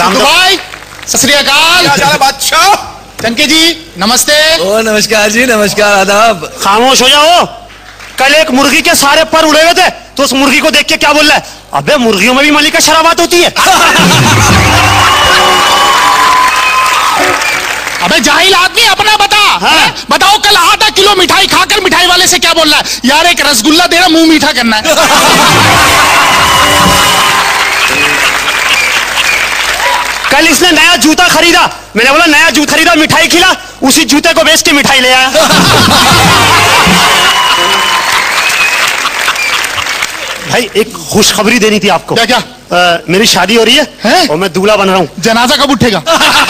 भाई सत श्री अकाल। बादशाह चंकी जी नमस्ते। ओ नमस्कार जी, नमस्कार, आदाब। खामोश हो जाओ। कल एक मुर्गी के सारे पर उड़े हुए थे तो उस मुर्गी को देख के क्या बोल रहा है? अबे मुर्गियों में भी मलिका शराबात होती है। अबे जाहिल आदमी अपना बता। हाँ? बताओ कल आधा किलो मिठाई खाकर मिठाई वाले से क्या बोल रहा है? यार एक रसगुल्ला देना, मुंह मीठा करना है। कल इसने नया जूता खरीदा, मैंने बोला नया जूता खरीदा, मिठाई खिला, उसी जूते को बेच के मिठाई ले आया। भाई एक खुशखबरी देनी थी आपको। क्या क्या? मेरी शादी हो रही है और मैं दूल्हा बन रहा हूँ। जनाजा कब उठेगा?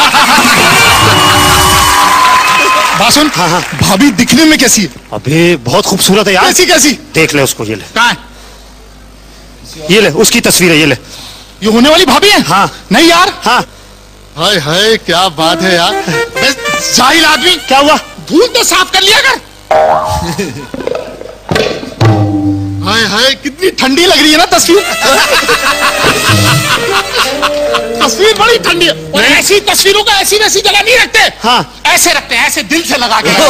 बासुन। हाँ हाँ। भाभी दिखने में कैसी है? अबे बहुत खूबसूरत है यार। कैसी कैसी? देख ले उसको, ये ले। कहाँ है? ये ले उसकी तस्वीर है, ये ले। ये होने वाली भाभी है? हाँ। नहीं यार। हाँ। हाय हाय क्या बात है यार। जाहिल आदमी। क्या हुआ? धूल तो साफ कर लिया कर। हाय हाय कितनी ठंडी लग रही है ना तस्वीर। तस्वीर बड़ी ठंडी है। और ऐसी तस्वीरों को ऐसी वैसी जगह नहीं रखते। हाँ। ऐसे रखते हैं, ऐसे दिल से लगा के।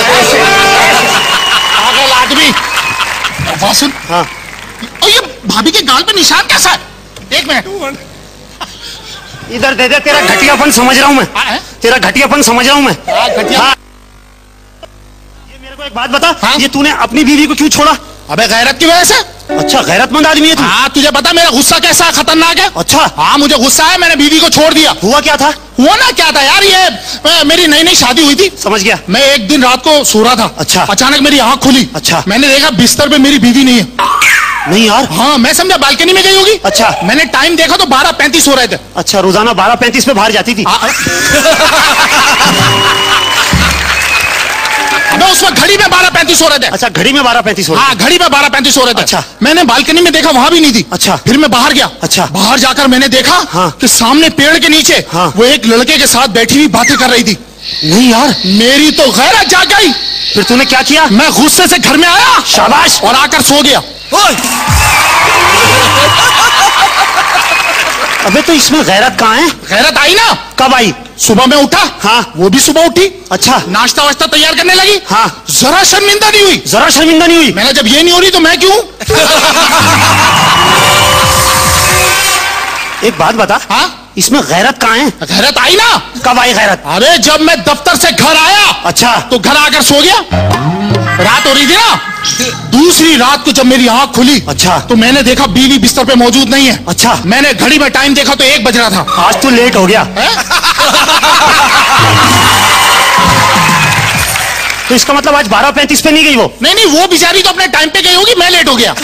पागल आदमी। सुन। हाँ। और ये भाभी के गाल पे निशान कैसा है? एक मिनट इधर दे दे, तेरा घटियापन समझ रहा हूँ मैं। तेरा घटियापन समझ रहा हूँ मैं। घटिया। ये मेरे को एक बात बता। हाँ? ये तूने अपनी बीवी को क्यों छोड़ा? अबे गैरत की वजह से। अच्छा गैरतमंद आदमी है तू। हाँ तुझे पता मेरा गुस्सा कैसा खतरनाक है? अच्छा। हाँ मुझे गुस्सा है, मैंने बीवी को छोड़ दिया। हुआ क्या था? हुआ ना क्या था यार, ये मेरी नई नई शादी हुई थी। समझ गया। मैं एक दिन रात को सो रहा था। अच्छा। अचानक मेरी आंख खुली। अच्छा। मैंने देखा बिस्तर पे मेरी बीवी नहीं है। नहीं यार। हाँ मैं समझा बालकनी में गई होगी। अच्छा। मैंने टाइम देखा तो 12:35 हो रहे थे। अच्छा रोजाना 12:35 पे बाहर जाती थी। अबे उस वक्त घड़ी में 12:35 हो रहे थे। अच्छा घड़ी में 12:35 हो रहे थे। हाँ घड़ी में 12:35 हो रहे थे। अच्छा। मैंने बालकनी में देखा, वहां भी नहीं थी। अच्छा। फिर मैं बाहर गया। अच्छा। बाहर जाकर मैंने देखा हाँ। कि सामने पेड़ के नीचे हाँ। वो एक लड़के के साथ बैठी हुई बातें कर रही थी। नहीं यार। मेरी तो गैरत जाग गई। फिर तूने क्या किया? मैं गुस्से से घर में आया। शाबाश। और आकर सो गया। अबे तो इसमें गैरत कहाँ है? गैरत आई ना। कब आई? सुबह में उठा। हाँ। वो भी सुबह उठी। अच्छा। नाश्ता वाश्ता तैयार करने लगी। हाँ। जरा शर्मिंदा नहीं हुई। जरा शर्मिंदा नहीं हुई। मैंने जब ये नहीं हो रही तो मैं क्यों? एक बात बता। हाँ? इसमें गैरत कहाँ है? गैरत आई ना। कब आई गैरत? अरे जब मैं दफ्तर से घर आया। अच्छा। तो घर आकर सो गया। रात हो रही थी ना। दूसरी रात को जब मेरी आंख खुली। अच्छा। तो मैंने देखा बीवी बिस्तर पे मौजूद नहीं है। अच्छा। मैंने घड़ी में टाइम देखा तो 1 बज रहा था। आज तो लेट हो गया। तो इसका मतलब आज 12:35 पे नहीं गई वो? नहीं वो बेचारी तो अपने टाइम पे गई होगी, मैं लेट हो गया।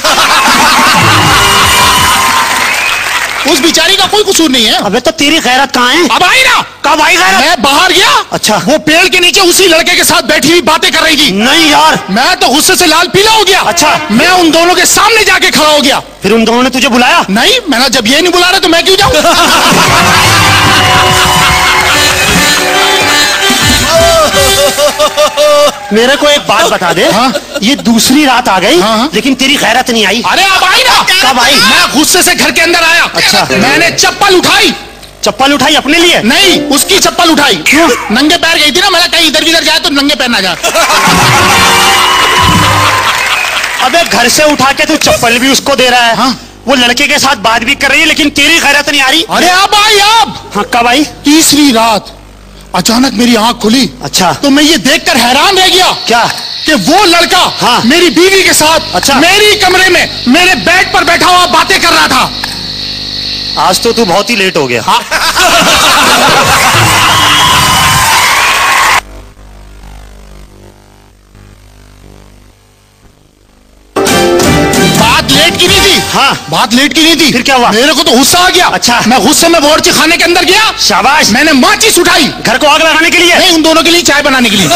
उस बेचारी का कोई कसूर नहीं है। अबे तो तेरी गैरत कहाँ है? अब आई ना। कब आई गैरत? मैं बाहर गया। अच्छा। वो पेड़ के नीचे उसी लड़के के साथ बैठी हुई बातें कर रही थी। नहीं यार। मैं तो गुस्से से लाल पीला हो गया। अच्छा। मैं उन दोनों के सामने जाके खड़ा हो गया। फिर उन दोनों ने तुझे बुलाया? नहीं, मैंने जब ये नहीं बुला रहे तो मैं क्यों जाऊं? मेरे को एक बात बता दे। हाँ? ये दूसरी रात आ गई। हाँ? लेकिन तेरी गैरत नहीं आई। अरे अब आई ना। कब आई? मैं गुस्से से घर के अंदर आया। अच्छा। मैंने चप्पल उठाई। चप्पल उठाई अपने लिए? नहीं, उसकी चप्पल उठाई। क्यों? नंगे पैर गई थी ना। मैंने कहीं इधर उधर जाए तो नंगे पैर ना जाए। अबे घर से उठा के तू चप्पल भी उसको दे रहा है। हाँ? वो लड़के के साथ बात भी कर रही है लेकिन तेरी गैरत नहीं आ रही। अरे अब आई अब। हाँ कब आई? तीसरी रात अचानक मेरी आंख खुली। अच्छा। तो मैं ये देखकर हैरान रह गया। क्या? कि वो लड़का हाँ। मेरी बीवी के साथ। अच्छा। मेरी कमरे में मेरे बेड पर बैठा हुआ बातें कर रहा था। आज तो तू बहुत ही लेट हो गया। हाँ। बात लेट की नहीं थी। हाँ। बात लेट की नहीं थी। फिर क्या हुआ? मेरे को तो गुस्सा आ गया। अच्छा। मैं गुस्से में बावर्ची खाने के अंदर गया। शाबाश। मैंने माचिस उठाई। घर को आग लगाने के लिए? नहीं, उन दोनों के लिए चाय बनाने के लिए।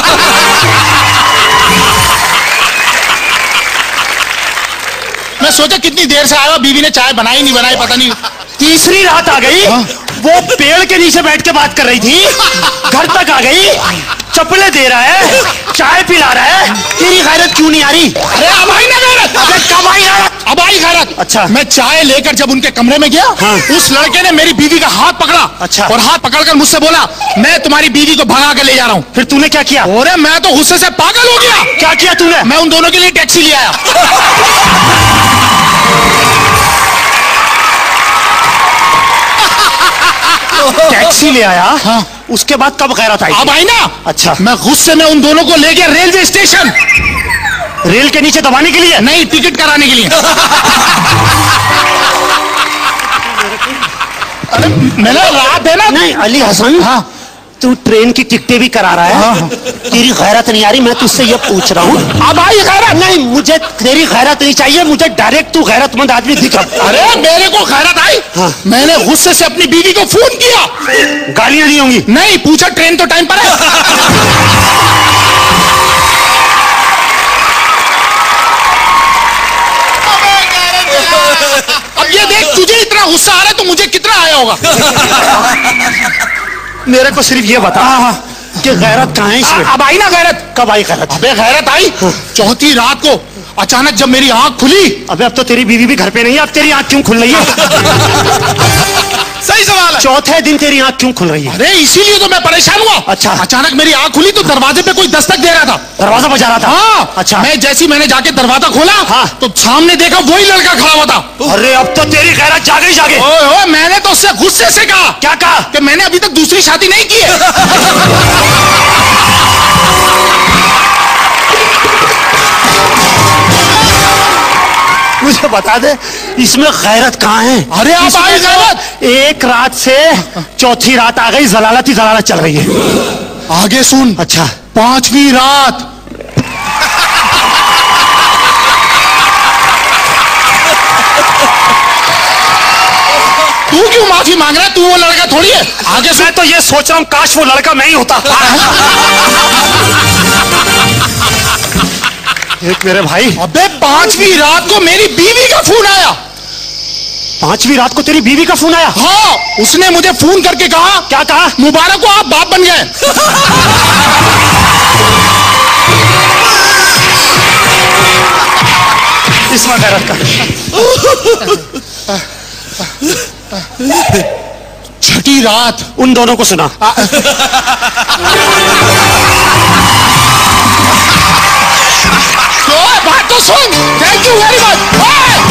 मैं सोचा कितनी देर से आया, बीवी ने चाय बनाई नहीं बनाई पता नहीं। तीसरी रात आ गई। हाँ? वो पेड़ के नीचे बैठ के बात कर रही थी। घर तक आ गई, चप्पलें दे रहा है, चाय पिला रहा है। तेरी गैरत क्यों नहीं आ रही? अरे अब आई ना गैरत। अबे कब आई गैरत? अब आई गैरत। बात। अच्छा। मैं चाय लेकर जब उनके कमरे में गया, हाँ। उस लड़के ने मेरी बीवी का हाथ पकड़ा। अच्छा। और हाथ पकड़कर मुझसे बोला, मैं तुम्हारी बीवी को भगा के ले जा रहा हूँ। फिर तूने क्या किया? अरे मैं तो गुस्से से पागल हो गया। क्या किया तूने? मैं उन दोनों के लिए टैक्सी ले आया। टैक्सी ले आया? हाँ। उसके बाद कब गैरत आई? अब आई ना। अच्छा। मैं गुस्से में उन दोनों को ले गया रेलवे स्टेशन। रेल के नीचे दबाने के लिए? नहीं, टिकट कराने के लिए। अरे मैंने रात है ना। नहीं अली हसन, हाँ। तू ट्रेन की टिकटें भी करा रहा है। हाँ। तेरी गैरत नहीं आ रही? मैं तुझसे ये पूछ रहा हूँ। अब आई गैरत। नहीं, मुझे तेरी गैरत नहीं चाहिए, मुझे डायरेक्ट तू गैरतमंद आदमी दिखा। अरे मेरे को गैरत आई। हाँ। मैंने गुस्से से अपनी बीवी को फोन किया। गालियां दी होंगी? नहीं, पूछा ट्रेन तो टाइम पर है। अब ये देख, तुझे इतना गुस्सा आ रहा है तो मुझे कितना आया होगा। मेरे को सिर्फ ये बता कि गैरत कहाँ है इसमें? अब आई ना गैरत। कब आई गैरत? अबे गैरत आई चौथी रात को। अचानक जब मेरी आंख खुली। अबे अब तो तेरी बीवी भी घर पे नहीं है, अब तेरी आंख क्यों खुल रही है? सही सवाल है। चौथे दिन तेरी आंख क्यों खुल रही है? अरे इसीलिए तो मैं परेशान हुआ। अच्छा। अचानक मेरी आंख खुली तो दरवाजे पे कोई दस्तक दे रहा था। दरवाजा बजा रहा था? हाँ। अच्छा। मैंने जाके दरवाजा खोला। हाँ। तो सामने देखा वही लड़का खड़ा हुआ था। अरे अब तो तेरी गैरत जागे ही जागे। ओए ओए, मैंने तो उससे गुस्से से कहा। क्या कहा? कि मैंने अभी तक दूसरी शादी नहीं की है। मुझे बता दे, इसमें गैरत कहाँ है? अरे आप इसमें आई तो गैरत। एक रात से चौथी रात आ गई, जलालत ही जलालत चल रही है। आगे सुन। अच्छा। पांचवी रात। तू क्यों माफी मांग रहा है? तू वो लड़का थोड़ी है। आगे सुन। मैं तो ये सोच रहा हूँ, काश वो लड़का मैं ही होता। एक मेरे भाई। अबे पांचवी रात को मेरी बीवी का फोन आया। पांचवी रात को तेरी बीवी का फोन आया? हाँ, उसने मुझे फोन करके कहा। क्या कहा? मुबारक हो, आप बाप बन गए। इसमें गैरत का। छठी रात उन दोनों को सुना। बात तो सुन। Thank you very much.